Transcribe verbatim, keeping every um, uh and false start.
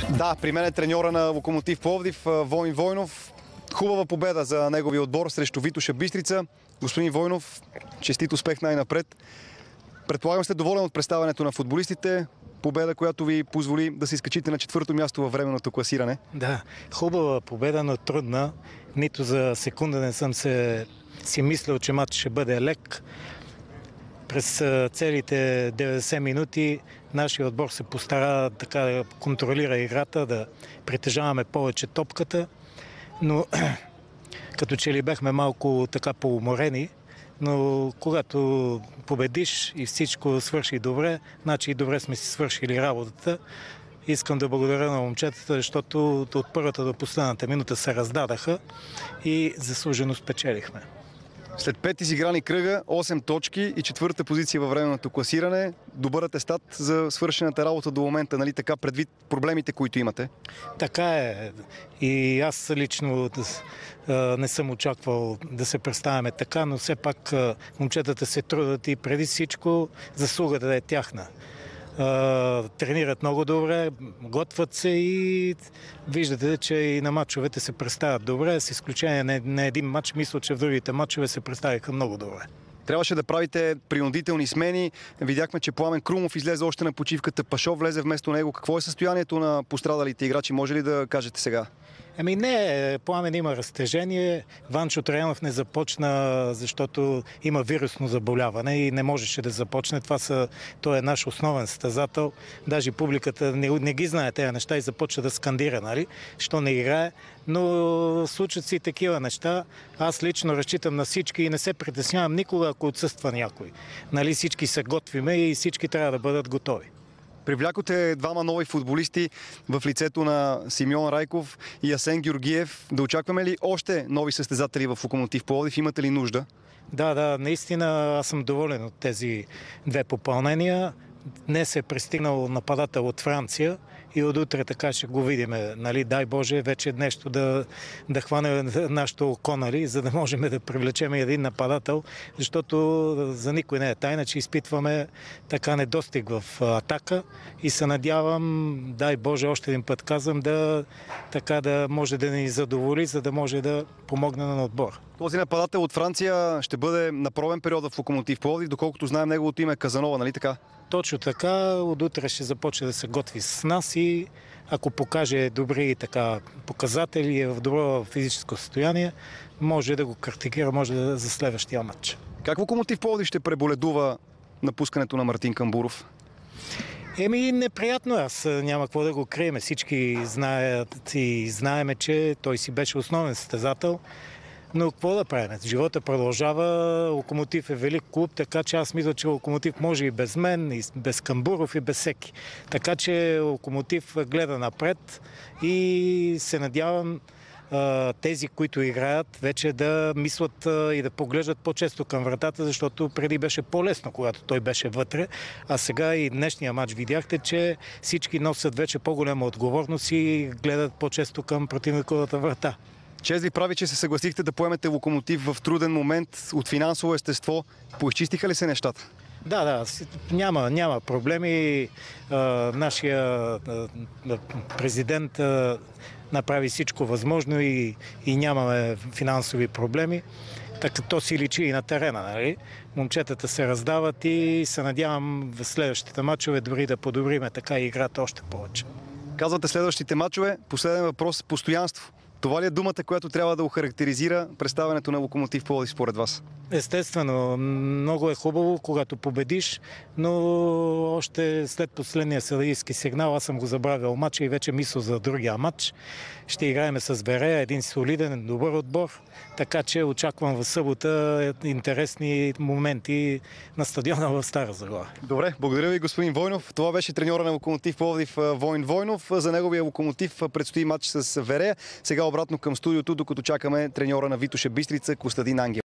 Да, при мен е треньора на Локомотив Пловдив, Войн Войнов. Хубава победа за неговия отбор срещу Витоша Бистрица. Господин Войнов, честит успех най-напред. Предполагам сте доволен от представянето на футболистите. Победа, която ви позволи да се изкачите на четвърто място във временното класиране. Да, хубава победа, но трудна. Нито за секунда не съм се си мислил, че матч ще бъде лек. През целите деветдесет минути нашия отбор се постара така да контролира играта, да притежаваме повече топката, но като че ли бяхме малко така поуморени, но когато победиш и всичко свърши добре, значи и добре сме си свършили работата. Искам да благодаря на момчетата, защото от първата до последната минута се раздадаха и заслужено спечелихме. След пет изиграни кръга, осем точки и четвърта позиция във временното класиране. Добър атестат за свършената работа до момента, нали така, предвид проблемите, които имате? Така е. И аз лично не съм очаквал да се представяме така, но все пак момчетата се трудят и преди всичко заслугата да е тяхна. Тренират много добре, готвят се и виждате, че и на матчовете се представят добре, с изключение на един матч. Мисля, че в другите матчове се представиха много добре. Трябваше да правите принудителни смени. Видяхме, че Пламен Крумов излезе още на почивката. Пашов влезе вместо него. Какво е състоянието на пострадалите играчи? Може ли да кажете сега? Ами не, Пламен има разтежение. Ванчо Троянов не започна, защото има вирусно заболяване и не можеше да започне. Това са, той е наш основен състезател. Даже публиката не, не ги знае тези неща и започва да скандира, нали? Що не играе. Но случат си такива неща. Аз лично разчитам на всички и не се притеснявам никога, ако отсъства някой. Нали, всички се готвиме и всички трябва да бъдат готови. Привлякоте двама нови футболисти в лицето на Симеон Райков и Асен Георгиев. Да очакваме ли още нови състезатели в Локомотив Пловдив? Имате ли нужда? Да, да, наистина аз съм доволен от тези две попълнения. Днес е пристигнал нападател от Франция и от утре така ще го видим. Нали, дай Боже, вече нещо да, да хване нашето око, нали, за да можем да привлечем един нападател, защото за никой не е тайна, че изпитваме така недостиг в атака и се надявам, дай Боже, още един път казвам, да, така да може да ни задоволи, за да може да помогне на отбор. Този нападател от Франция ще бъде на пробен период в Локомотив Пловдив, доколкото знаем неговото име е Казанова, нали така? Точно така, от утре ще започне да се готви с нас и ако покаже добри така показатели и е в добро физическо състояние, може да го картикира, може да за следващия матч. Как Локомотив Пловдив ще преболедува напускането на Мартин Камбуров? Еми, неприятно, аз няма какво да го крием. Всички знаят и знаеме, че той си беше основен състезател. Но какво да правим? Живота продължава, Локомотив е велик клуб, така че аз мисля, че Локомотив може и без мен, и без Камбуров, и без всеки. Така че Локомотив гледа напред и се надявам тези, които играят, вече да мислят и да поглеждат по-често към вратата, защото преди беше по-лесно, когато той беше вътре, а сега и днешния матч видяхте, че всички носят вече по-голяма отговорност и гледат по-често към противниковата врата. Чест ви прави, че се съгласихте да поемете Локомотив в труден момент от финансово естество. Поизчистиха ли се нещата? Да, да, няма, няма проблеми. А, нашия а, президент а, направи всичко възможно и, и нямаме финансови проблеми. Така то си личи и на терена, нали? Момчетата се раздават и се надявам в следващите мачове дори да подобриме така и играта още повече. Казвате следващите мачове. Последен въпрос – постоянство. Това ли е думата, която трябва да охарактеризира представянето на Локомотив Пловдив според вас? Естествено, много е хубаво, когато победиш, но още след последния съдийски сигнал аз съм го забравил матча и вече мисля за другия матч. Ще играем с Верея, един солиден, добър отбор, така че очаквам в събота интересни моменти на стадиона в Стара Загора. Добре, благодаря ви, господин Войнов. Това беше треньора на Локомотив Пловдив Войн Войнов. За неговия Локомотив предстои матч с Верея. Сега обратно към студиото, докато чакаме треньора на Витоша Бистрица Костадин Ангелов.